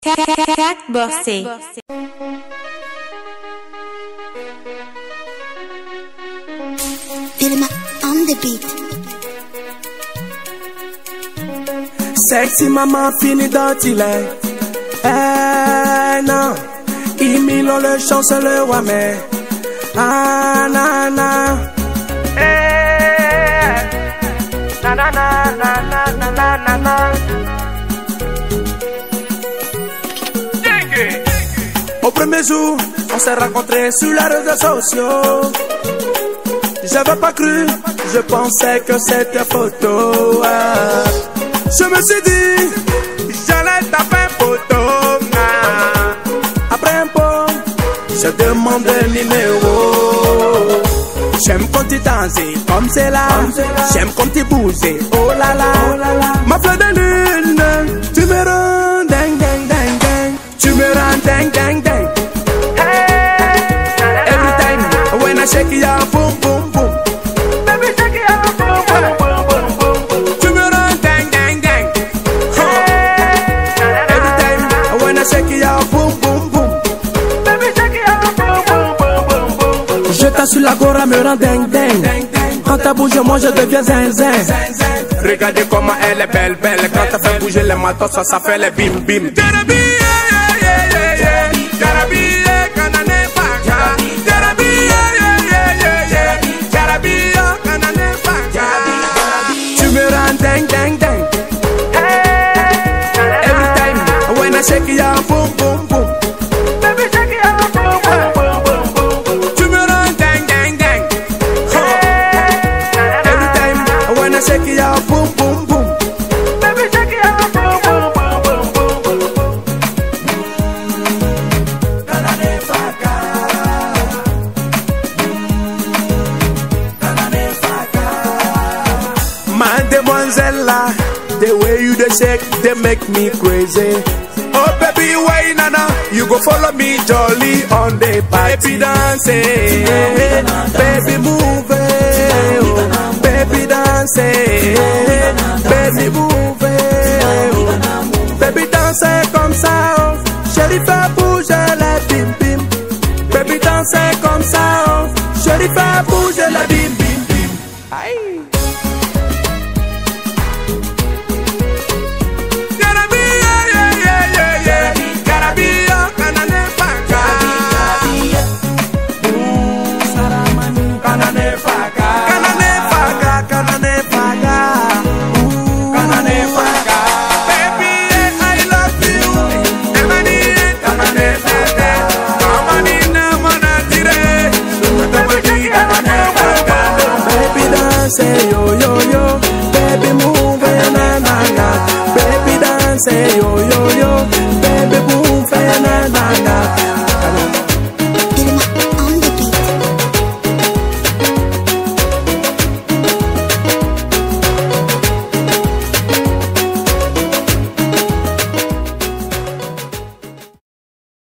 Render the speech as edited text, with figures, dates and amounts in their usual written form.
Cat Bossé. Vilma on the beat. Sexy maman fini d'antilais. Eh non, Imilon le chant c'est le roi mais. Ah na na. Eh na na na na na na na na. Au premier jour, on s'est rencontrés sur les réseaux sociaux. J'avais pas cru, je pensais que c'était photo. Je me suis dit, j'allais taper photo. Après un peu, je demande le numéro. J'aime quand tu danses comme c'est là. J'aime quand tu bouges, oh là là. Ma fleur de lune, tu me rends ding ding ding ding. Tu me rends ding ding ding. Every time when I shake it up, boom boom boom. Baby shake it up, boom boom boom boom boom. Tu me rends ding ding ding. Every time when I shake it up, boom boom boom. Baby shake it up, boom boom boom boom boom. Je t'assure la gora me rend ding ding. Quand t'as bougé moi je deviens zinzin. Regardez comment elle est belle belle. Quand t'as fait bouger les matos ça fait les bim bim. Dang dang dang. Every time when I shake it up, boom boom boom. Baby shake it up, boom boom boom boom boom. Tu me rends dang dang dang. Every time when I shake it up, boom boom boom. Baby shake it up, boom boom boom boom boom. Mademoiselle, the way you dey shake, they make me crazy. Oh baby, why nana? You go follow me jolly on the party. Baby dance, baby move, oh. Baby dance, baby move, oh. Baby dance comme ça, oh. Chérie fais bouger la bim bim. Baby dance comme ça, oh. Chérie fais bouger la bim bim bim. Aïe. Say yo